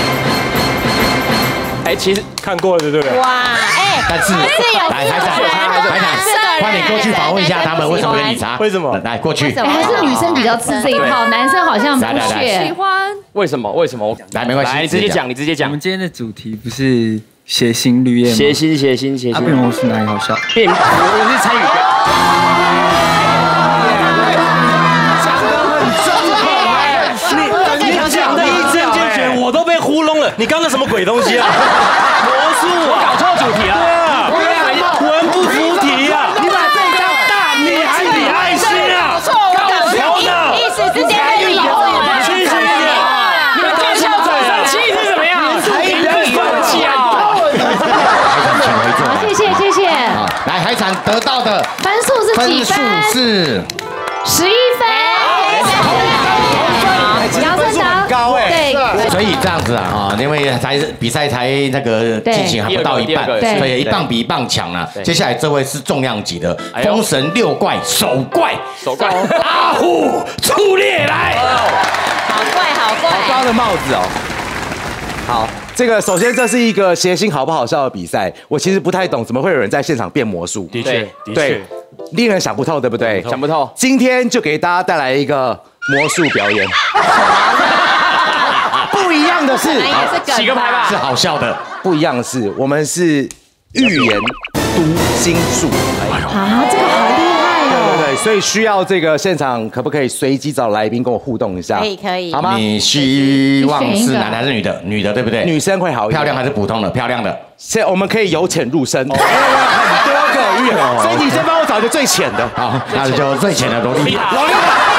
Speaker 4: 哎，其实
Speaker 8: 看过了，对不对？
Speaker 5: 哇，哎，
Speaker 2: 但是来海产，海产，
Speaker 5: 四个
Speaker 2: 快点过去访问一下他们为什么跟你差？
Speaker 8: 为什么？
Speaker 2: 来过去。
Speaker 1: 还是女生比较吃这一套，男生好像不屑。
Speaker 10: 喜欢。
Speaker 4: 为什么？为什么？
Speaker 2: 来，没关系，
Speaker 4: 来，你直接讲，你直接讲。
Speaker 11: 我们今天的主题不是谐星绿叶吗？
Speaker 4: 谐星，谐星，谐星。
Speaker 11: 变魔术哪里好笑？
Speaker 4: 变，我是参与。
Speaker 8: 讲的一针见血，我都被糊弄了。你刚刚什么鬼东西啊？魔术，
Speaker 4: 我搞错主题了。
Speaker 8: 对啊，文不符题啊！你把这张大，你还比爱心啊？
Speaker 5: 错，我搞错了，一时之间被你搞错了。
Speaker 8: 清醒一点，你们干笑嘴啊？
Speaker 4: 气是怎么样？
Speaker 2: 还有放弃啊！
Speaker 1: 好，谢谢谢谢。
Speaker 2: 来，海产得到的
Speaker 1: 分数是几分？
Speaker 2: 分数是
Speaker 1: 十一分。杨胜达
Speaker 7: 高哎，
Speaker 1: 对，
Speaker 2: 所以这样子啊，啊，因为才比赛才那个进行还不到一半，所以一棒比一棒强了。接下来这位是重量级的封神六怪手怪，
Speaker 4: 手怪
Speaker 2: 阿虎出列来，
Speaker 5: 好怪好怪，
Speaker 7: 好高的帽子哦。好，这个首先这是一个谐星好不好笑的比赛，我其实不太懂，怎么会有人在现场变魔术？
Speaker 8: 的确，的确，
Speaker 7: 令人想不透，对不对？
Speaker 4: 想不透。
Speaker 7: 今天就给大家带来一个魔术表演。不一样的是，
Speaker 4: 洗个牌吧，
Speaker 2: 是好笑的。
Speaker 7: 不一样的是，我们是预言读心术。
Speaker 1: 啊，这个好厉害哦！
Speaker 7: 对对对，所以需要这个现场可不可以随机找来宾跟我互动一下？
Speaker 5: 可以可以，
Speaker 7: 好吗？
Speaker 2: 你希望是男的还是女的？女的对不对？
Speaker 7: 女生会好一点。
Speaker 2: 漂亮还是普通的？漂亮的。
Speaker 7: 现在我们可以由浅入深，因为很多个预言，所以你先帮我找一个最浅的。
Speaker 2: 好，那就最浅的萝莉塔。
Speaker 7: 萝莉塔。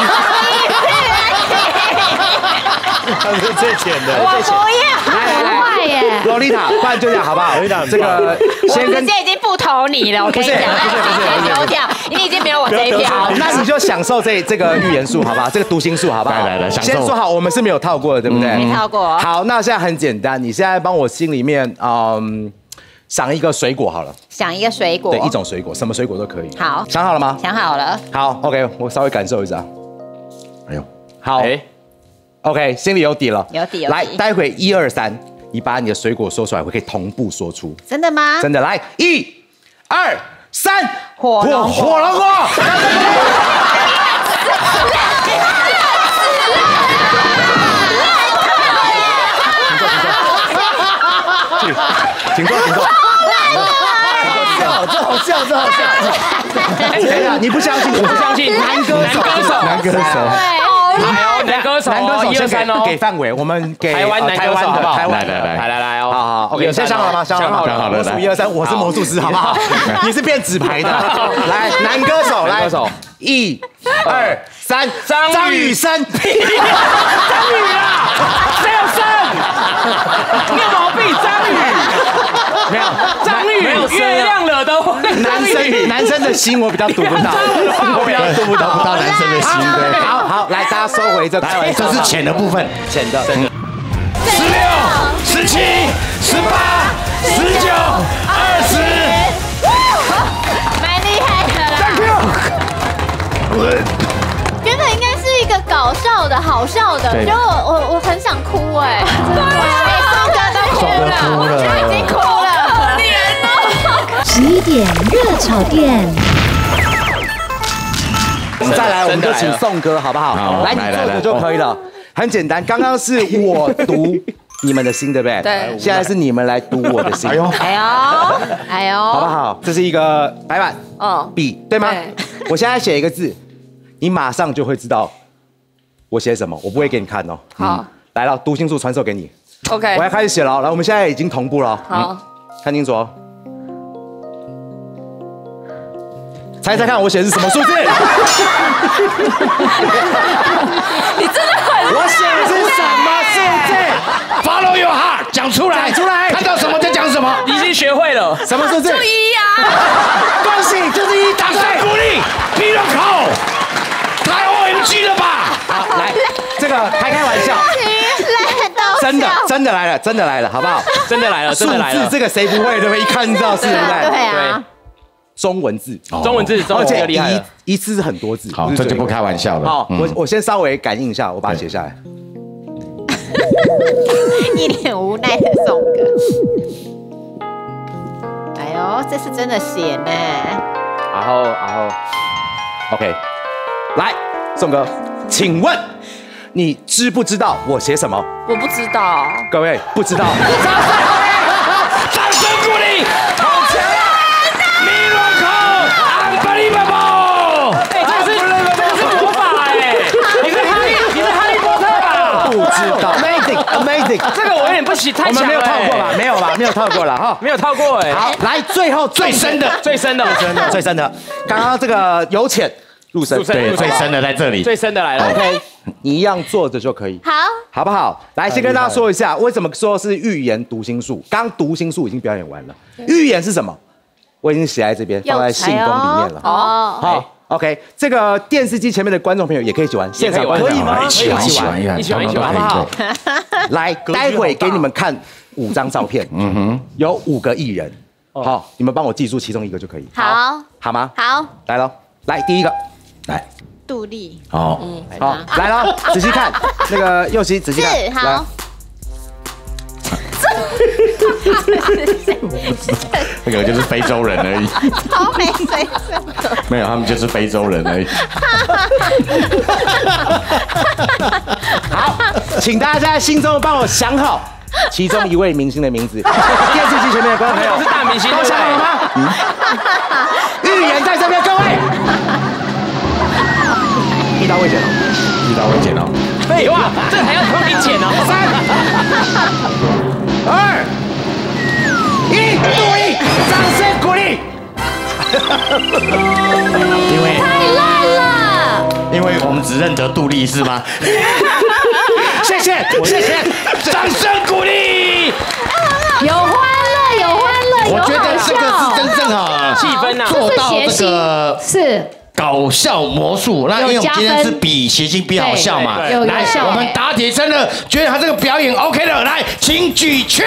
Speaker 8: 他是最浅的，
Speaker 5: 我不要，
Speaker 7: 来来
Speaker 1: 坏耶！
Speaker 7: 洛丽塔，不然就这样好不好？这个
Speaker 5: 先跟，我直接已经不投你了，我跟你讲，先丢掉，你已经没有我这一票。
Speaker 7: 那你就享受这这个预言术，好不好？这个读心术，好不好？
Speaker 2: 来来来，
Speaker 7: 先说好，我们是没有套过的，对不对？
Speaker 5: 没套过。
Speaker 7: 好，那现在很简单，你现在帮我心里面嗯想一个水果好了，
Speaker 5: 想一个水果，
Speaker 7: 对，一种水果，什么水果都可以。
Speaker 5: 好，
Speaker 7: 想好了吗？
Speaker 5: 想好了。
Speaker 7: 好 ，OK， 我稍微感受一下。
Speaker 2: 哎呦，
Speaker 7: 好。OK， 心里有底了，
Speaker 5: 有底有底。
Speaker 7: 来，待会一二三，你把你的水果说出来，我可以同步说出。
Speaker 5: 真的吗？
Speaker 7: 真的，来，一、二、三，
Speaker 5: 火龙
Speaker 7: 火龙果。请坐，请坐。
Speaker 3: 这好笑，这好笑。
Speaker 7: 等一下，你不相信？我不相信。男歌手，
Speaker 2: 男歌手。
Speaker 4: 来哦，男歌手，
Speaker 7: 男歌手
Speaker 4: 一二三哦，
Speaker 7: 给范围，我们给
Speaker 4: 台湾男歌手，好不好？
Speaker 7: 台湾
Speaker 2: 来来来
Speaker 4: 来来来哦，
Speaker 7: 好好 ，OK， 先想好了吗？想好了，我数一二三，我是魔术师，好不好？你是变纸牌的，来，男歌手，来，一、二、三，张雨生，张雨
Speaker 4: 啊，谁有生？你有毛病，张雨，没有，张雨，月亮惹的祸，
Speaker 7: 男生男生的心我比较读不到，我比较读不到，
Speaker 2: 读不到男生的心，对。
Speaker 7: 好好，来，大家收回这，
Speaker 2: 这是浅的部分，
Speaker 7: 浅的。
Speaker 2: 十六、十七、十八、十九、二十，
Speaker 9: 蛮厉害的啦。原本应该是一个搞笑的、好笑的，结果我我我很想哭哎，对啊，宋哥都哭了，我就已经哭了，可怜哦。
Speaker 1: 十一点热炒店。
Speaker 7: 再来，我们就请宋哥，好不好？来，你坐着就可以了。很简单，刚刚是我读你们的心，对不对？
Speaker 10: 对。
Speaker 7: 现在是你们来读我的心。哎呦，
Speaker 5: 哎呦，哎呦，
Speaker 7: 好不好？这是一个白板，
Speaker 10: 嗯，
Speaker 7: 笔，对吗？我现在写一个字，你马上就会知道我写什么，我不会给你看哦。
Speaker 10: 好，
Speaker 7: 来了，读心术传授给你。
Speaker 10: OK，
Speaker 7: 我要开始写了。来，我们现在已经同步了。
Speaker 10: 好，
Speaker 7: 看清楚哦。猜猜看，我写的是什么数字？你
Speaker 10: 真的很……
Speaker 7: 我写的是什么数字
Speaker 2: ？Follow your heart， 讲出来，
Speaker 7: 讲出来，
Speaker 2: 看到什么就讲什么。
Speaker 4: 你已经学会了
Speaker 7: 什么数字？
Speaker 10: 就一呀！
Speaker 7: 恭喜，就是一，
Speaker 2: 掌声鼓励。P 了口，太 O M G 了吧？
Speaker 7: 好，来，这个开开玩笑，真的真的来了，真的来了，好不好？
Speaker 4: 真的来了，真的来了。
Speaker 7: 数字这个谁不会？对不对？一看就知道是，对不对？
Speaker 5: 对啊。
Speaker 7: 中文字，
Speaker 4: 中文字，
Speaker 7: 而且一一次是很多字，
Speaker 2: 好，这就不开玩笑了。
Speaker 7: 好，我我先稍微感应一下，我把它写下来。
Speaker 5: 一脸无奈的宋哥，哎呦，这是真的写呢。
Speaker 4: 然后然后
Speaker 7: OK， 来，宋哥，请问你知不知道我写什么？
Speaker 10: 我不知道。
Speaker 7: 各位不知道。
Speaker 4: 掌声鼓励，好强啊 ！Miracle，Unbelievable！ 哎，这是这是魔法哎！你是哈利，你是哈利波特吧？
Speaker 7: 不知道 ，Amazing，Amazing，
Speaker 4: 这个我有点不行，太强了。
Speaker 7: 我们没有套过吧？没有吧？没有套过了哈，
Speaker 4: 没有套过哎。
Speaker 7: 好，来最后最深的，
Speaker 4: 最深的，
Speaker 7: 最深的，最深的。刚刚这个由浅入深，
Speaker 2: 对，最深的在这里，
Speaker 4: 最深的来了。
Speaker 7: OK， 你一样坐着就可以。
Speaker 9: 好，
Speaker 7: 好不好？来，先跟大家说一下，为什么说是预言读心术？刚读心术已经表演完了，预言是什么？我已经写在这边，放在信封里面了。
Speaker 9: 哦，
Speaker 7: 好 ，OK， 这个电视机前面的观众朋友也可以一起玩，现场可以吗？
Speaker 2: 一起玩，一起玩，
Speaker 4: 一起玩，一起玩，
Speaker 7: 好不好？来，待会给你们看五张照片，嗯哼，有五个艺人，好，你们帮我记住其中一个就可以。
Speaker 9: 好，
Speaker 7: 好吗？
Speaker 9: 好，
Speaker 7: 来喽，来第一个，来。
Speaker 9: 杜丽，
Speaker 2: 好，
Speaker 7: 好，来了，仔细看，那个佑熙，仔细看，
Speaker 9: 是好。
Speaker 2: 那个就是非洲人而已，
Speaker 9: 超没水准。
Speaker 2: 没有，他们就是非洲人而已。
Speaker 7: 好，请大家在心中帮我想好其中一位明星的名字。电视机前面的观众朋友
Speaker 4: 是大明星，
Speaker 7: 都想好了吗？预言在这边，各位。一刀未剪哦，
Speaker 2: 一刀未剪哦。
Speaker 4: 废话，这还要同你剪哦。
Speaker 7: 三、二、一，杜丽，掌声鼓励。
Speaker 2: 因为
Speaker 9: 太烂了。
Speaker 2: 因为我们只认得杜丽是吗？
Speaker 7: 谢谢，谢谢，
Speaker 2: 掌声鼓励。
Speaker 1: 有欢乐，有欢乐，有
Speaker 2: 我觉得
Speaker 1: 好
Speaker 2: 这个是
Speaker 1: 笑。
Speaker 2: 真正啊，
Speaker 4: 气氛啊，
Speaker 2: 做到这个
Speaker 1: 是。
Speaker 2: 搞笑魔术，那因为我们今天是比谐星比好笑嘛，来，我们打铁真的觉得他这个表演 OK 了，来，请举拳。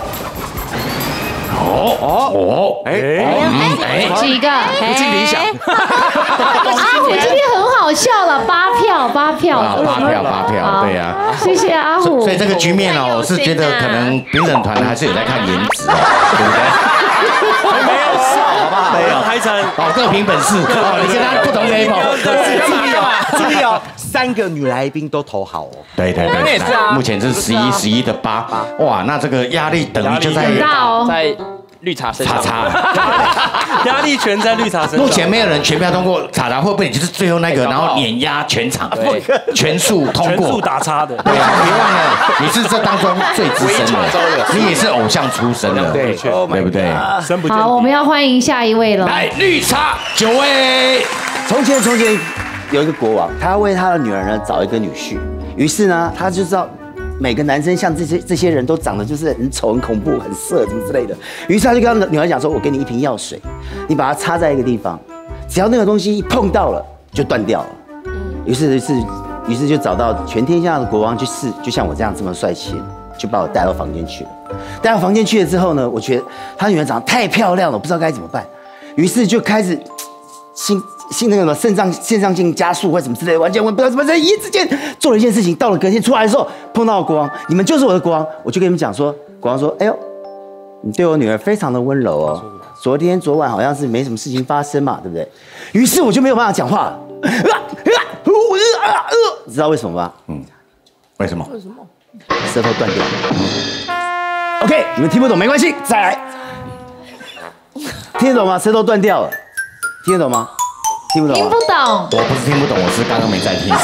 Speaker 2: 哦哦哦，哎
Speaker 1: 哎，几个？
Speaker 7: 不尽理想。
Speaker 1: 阿虎今天很好笑了，八票，八票，
Speaker 2: 八票，八票，对呀。
Speaker 1: 谢谢阿虎。
Speaker 2: 所以这个局面哦，我是觉得可能评审团还是有在看颜值，对不对？
Speaker 8: 没有少，好不好？没有海产，
Speaker 2: 哦，各凭本事，哦，你跟他不同 level。
Speaker 7: 注意哦，注意哦，三个女来宾都投好哦。
Speaker 2: 对对对，
Speaker 4: 也是啊。
Speaker 2: 目前这是十一十一的八，哇，那这个压力等于就在
Speaker 4: 在绿茶身上。
Speaker 2: 叉叉，
Speaker 8: 压力全在绿茶身上。
Speaker 2: 目前没有人全票通过，叉叉会不会就是最后那个，然后碾压全场，全数通过，
Speaker 8: 全数打叉的。
Speaker 2: 对啊，别忘了，你是这当中最资深的，你也是偶像出身的，对对不对？
Speaker 1: 好，我们要欢迎下一位了。
Speaker 2: 来，绿茶九位。
Speaker 3: 从前从前有一个国王，他要为他的女儿呢找一个女婿，于是呢，他就知道每个男生像这些这些人都长得就是很丑、很恐怖、很色，什么之类的。于是他就跟他女儿讲说：“我给你一瓶药水，你把它插在一个地方，只要那个东西一碰到了，就断掉了。”于是是，于是就找到全天下的国王去试，就像我这样这么帅气，就把我带到房间去了。带到房间去了之后呢，我觉得他女儿长得太漂亮了，我不知道该怎么办，于是就开始心。心那个什么肾上肾上腺加速或什么之类的，完全我不知道怎么在一夜之间做了一件事情。到了隔天出来的时候，碰到了国王，你们就是我的国王，我就跟你们讲说，国王说，哎呦，你对我女儿非常的温柔哦，昨天昨晚好像是没什么事情发生嘛，对不对？于是我就没有办法讲话了，啊啊啊啊！你知道为什么吗？嗯，
Speaker 2: 为什么？
Speaker 10: 为什么？
Speaker 3: 舌头断掉。OK， 你们听不懂没关系，再来。听得懂吗？舌头断掉了，听得懂吗？听不懂，
Speaker 1: 听不懂。
Speaker 2: 我不是听不懂，我是刚刚没在听。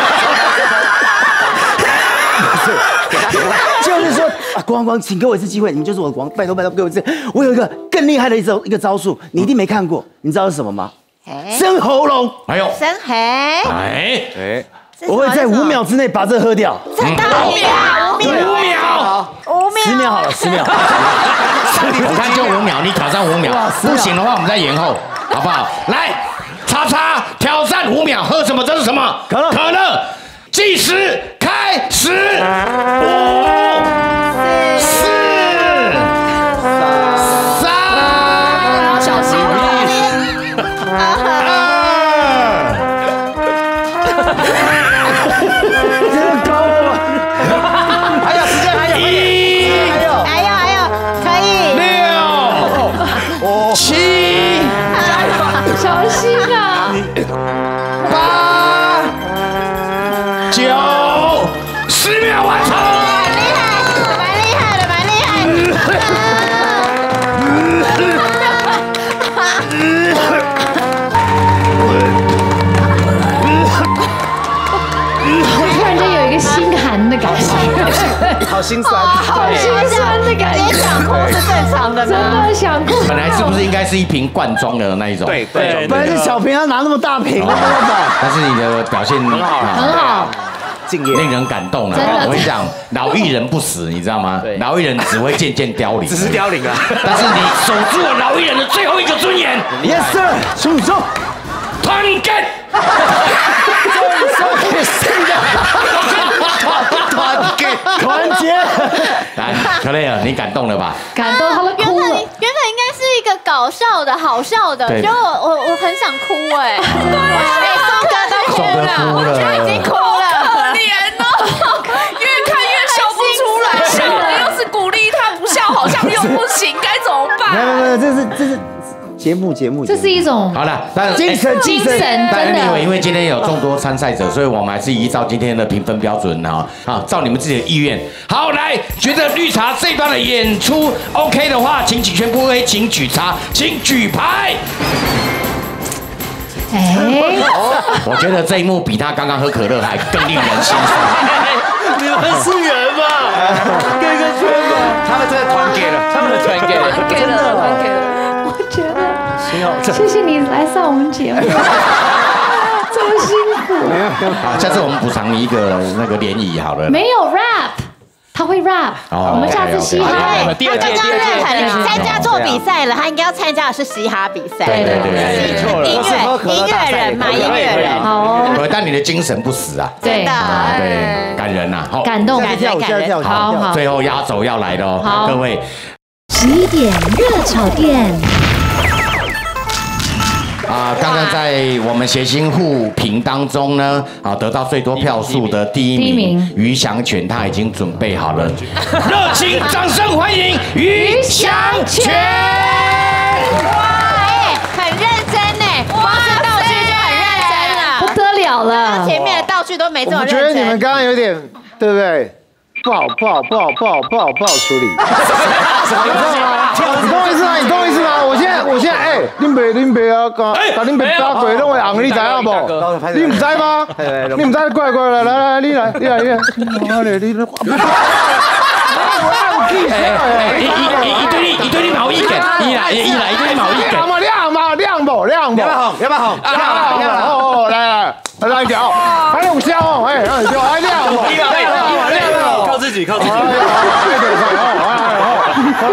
Speaker 3: 就是说啊，国王国王，请给我一次机会，你们就是我的国王，拜托拜托给我一次。我有一个更厉害的一招一个招数，你一定没看过，你知道是什么吗？生喉咙。
Speaker 2: 哎呦，
Speaker 9: 生黑。
Speaker 2: 哎哎，
Speaker 3: 我会在五秒之内把这喝掉。
Speaker 9: 真的？五秒，
Speaker 2: 五秒，
Speaker 9: 五秒，
Speaker 3: 十秒好了，十秒。
Speaker 2: 我看就五秒，你挑战五秒，不行的话我们再延后，好不好？来。叉叉挑战五秒，喝什么？这是什么？可乐。可乐。计时开始。五、四、三、
Speaker 10: 小心
Speaker 2: 二。
Speaker 3: 这个高吗？还有时间，还有
Speaker 2: 一，
Speaker 3: 还有，
Speaker 9: 还有还有，可以。
Speaker 2: 六、七。
Speaker 1: 小
Speaker 2: 八、九、十秒完成。
Speaker 5: 蛮厉害的，蛮厉害的。
Speaker 1: 突然间有一个心寒的感觉，
Speaker 7: 好心酸，
Speaker 1: 好心酸的感觉，
Speaker 5: 想哭是正常的，
Speaker 1: 真的想哭。
Speaker 2: 本来是不是应该是一瓶罐装的那一种？
Speaker 3: 对对，本来是小瓶，要拿那么大瓶，
Speaker 2: 但是你的表现很好，
Speaker 1: 很好。
Speaker 7: 敬业，
Speaker 2: 令人感动了。我跟你讲，老艺人不死，你知道吗？老艺人只会渐渐凋零，
Speaker 7: 只是凋零啊。
Speaker 2: 但是你守住了老艺人的最后一个尊严。
Speaker 3: Yes sir， 出手，
Speaker 2: 团结，团结，
Speaker 3: 团结。
Speaker 2: 来，可累了，你感动了吧？
Speaker 1: 感动，他都
Speaker 9: 原本
Speaker 1: 哭了。
Speaker 9: 原本应该是一个搞笑的好笑的，
Speaker 2: 对
Speaker 9: 结果我我我很想哭哎。对啊，
Speaker 5: 宋哥都哭了，我觉得已经哭了，
Speaker 10: 可怜哦，越看越笑不出来。笑了又是鼓励他不笑，好像又不行，该怎么办？
Speaker 3: 没有没有，这是这是节目节目，
Speaker 1: 这是一种
Speaker 2: 好了，但
Speaker 3: 精神
Speaker 1: 精神，
Speaker 2: 但
Speaker 1: 真的。
Speaker 2: 因为今天有众多参赛者，所以我们还是依照今天的评分标准哈，啊，照你们自己的意愿。好，来，觉得绿茶这一段的演出 OK 的话，请举全部 OK， 请举茶，请举牌。
Speaker 1: 哎，
Speaker 2: 我觉得这一幕比他刚刚喝可乐还更令人心酸。
Speaker 8: 你们是人吗？跟个圈吗？
Speaker 7: 他们真的团结了，
Speaker 4: 他们团结了，
Speaker 10: 给了，给了。
Speaker 1: 我觉得，谢谢你来上我们节目，这么辛苦。
Speaker 2: 好，下次我们补偿你一个那个联谊好了。
Speaker 1: 没有 rap， 他会 rap，
Speaker 2: 哦
Speaker 1: 我们下次嘻哈。
Speaker 5: 他刚刚在参加做比赛了，他应该要参加的是嘻哈比赛。
Speaker 2: 对对对，
Speaker 5: 音乐音乐人嘛，音乐人。
Speaker 1: 好哦，
Speaker 2: 但你的精神不死啊。
Speaker 1: 对，
Speaker 2: 对，感人呐，好，
Speaker 1: 感动，
Speaker 5: 感人，感人。
Speaker 1: 好好，
Speaker 2: 最后压轴要来了哦，各位。
Speaker 1: 十一点热炒店。
Speaker 2: 啊，刚刚在我们谐星互评当中呢，啊，得到最多票数的第一名于祥全，他已经准备好了，热情掌声欢迎于祥全！
Speaker 5: 哇，哎，很认真呢，光是道具就很认真了，
Speaker 1: 不得了了，
Speaker 5: 前面的道具都没这么认真。
Speaker 6: 我觉得你们刚刚有点，对不对？不好，不好，不好，不好，不好，不好处理。你懂我意思吗？你懂我意思吗？我现在，我现在，哎，恁爸，恁爸啊，把把恁爸打过，拢会红，你知影不？你唔知吗？你唔知，过来过来，来来，你来，你来，你来。我嚟，你。
Speaker 2: 一一一对你，一对你冇意見，一來一來一對你冇意見。
Speaker 6: 亮嘛亮嘛亮不亮不？
Speaker 7: 要不要红？要不要红？
Speaker 6: 亮亮哦，来来来来调，还有香哦，哎，让你调，还亮不？亮亮亮亮，
Speaker 8: 靠自己，靠自己。
Speaker 6: 对对对，好，来好，来。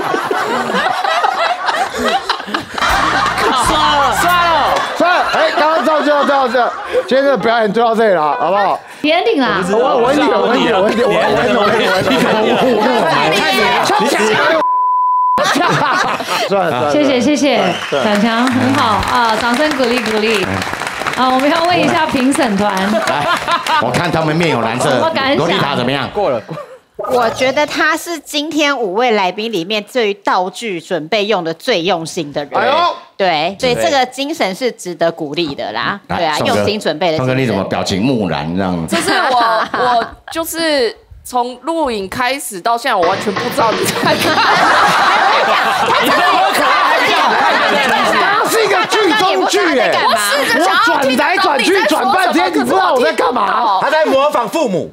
Speaker 4: 刷了，刷了，
Speaker 6: 算了，哎，刚刚到这到这，今天的表演就到这里了，好不好？
Speaker 1: 年底啦，
Speaker 6: 我我稳定，稳定，稳定，我我我我算了，
Speaker 1: 谢谢谢谢，小强很好啊，掌声鼓励鼓励。啊，我们要问一下评审团，
Speaker 2: 来，我看他们面有蓝色，洛丽塔怎么样？
Speaker 7: 过了，过。
Speaker 5: 我觉得他是今天五位来宾里面对于道具准备用的最用心的人。哎呦，对，所以这个精神是值得鼓励的啦。对啊，用心准备的。
Speaker 2: 宋哥，你怎么表情木然这样？
Speaker 10: 就是我，我就是从录影开始到现在，我完全不知道你在干嘛。
Speaker 5: 他真的有可爱，
Speaker 6: 他是一个剧中剧哎，
Speaker 10: 我试着想要
Speaker 6: 转来转去转半天，你不知道我在干嘛？
Speaker 7: 他在模仿父母。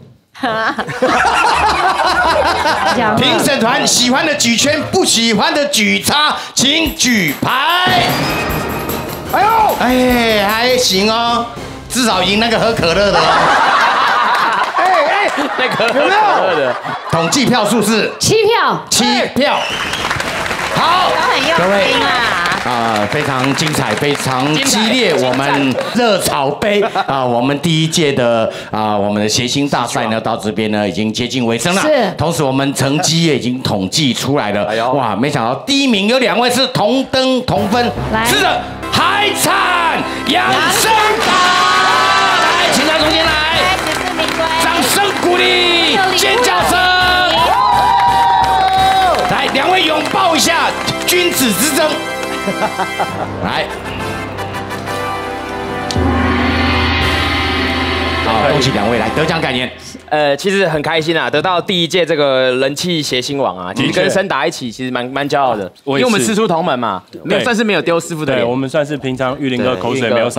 Speaker 2: 评审团喜欢的举圈，不喜欢的举叉，请举牌。哎呦，哎，还行哦，至少赢那个喝可乐的哦。
Speaker 6: 哎哎，
Speaker 4: 那个
Speaker 6: 有没有？
Speaker 2: 统计票数是
Speaker 1: 七票，
Speaker 2: 七票。好，
Speaker 5: 很用心啦。
Speaker 2: 啊，非常精彩，非常激烈。我们热炒杯啊，我们第一届的啊，我们的谐星大赛呢，到这边呢已经接近尾声了。
Speaker 1: 是。
Speaker 2: 同时，我们成绩也已经统计出来了。哎呦，哇，没想到第一名有两位是同登同分，是的，海产养生法。来，请到中间来，掌声鼓励，尖叫声。来，两位拥抱一下，君子之争。来， 恭喜两位来得奖感言。
Speaker 4: 呃，其实很开心啊，得到第一届这个人气谐星王啊，其实跟森达一起，其实蛮蛮骄傲的，因为我们师出同门嘛，没有算是没有丢师傅的脸，
Speaker 8: 我们算是平常玉林哥口水没有少。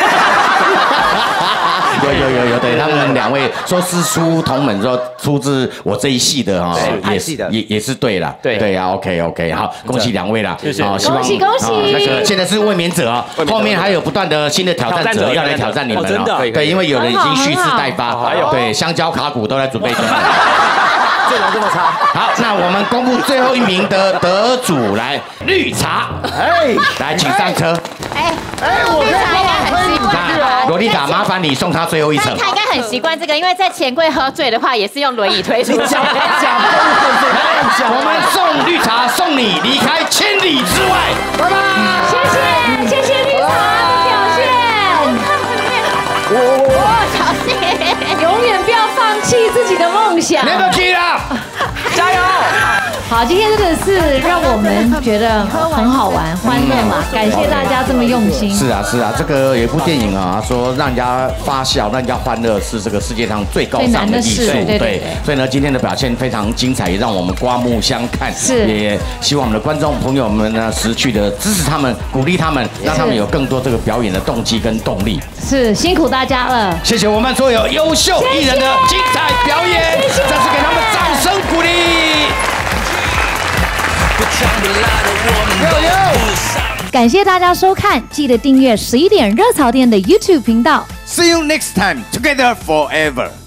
Speaker 2: 有有有有，对他们两位说师出同门，说出自我这一系的哈，也是也也是对啦，对对啊 ，OK OK， 好，恭喜两位啦，
Speaker 1: 好，恭喜恭喜！
Speaker 2: 那个现在是卫冕者啊，后面还有不断的新的挑战者要来挑战你们啊，对，因为有人已经蓄势待发，对，香蕉卡骨都在准备中。
Speaker 6: 阵容这么差，
Speaker 2: 好，那我们公布最后一名的得主，来绿茶，哎，来请上车。
Speaker 5: 哎哎，我绿茶应该很习惯。
Speaker 2: 洛丽塔，麻烦你送他最后一程。
Speaker 5: 他应该很习惯这个，因为在钱柜喝醉的话，也是用轮椅推出去。
Speaker 2: 讲讲，我们送绿茶，送你离开千里之外，拜拜。
Speaker 1: 谢谢谢谢绿茶的表现。
Speaker 5: 我我小心，
Speaker 1: 永远不要放弃自己的梦想。
Speaker 2: Never give up，
Speaker 4: 加油！
Speaker 1: 好，今天真的是让我们觉得很好玩、欢乐嘛，感谢大家这么用心。
Speaker 2: 是啊，是啊，这个有一部电影啊，说让人家发笑、让人家欢乐是这个世界上最高尚的艺术。对对。所以呢，今天的表现非常精彩，也让我们刮目相看。
Speaker 1: 是。
Speaker 2: 也希望我们的观众朋友们呢，持续的支持他们，鼓励他们，让他们有更多这个表演的动机跟动力。
Speaker 1: 是，辛苦大家了。
Speaker 2: 谢谢我们所有优秀艺人的精彩表演，再次给他们掌声鼓励。
Speaker 1: 感谢大家收看，记得订阅十一点热潮店的 YouTube 频道。
Speaker 2: See you next time, together forever.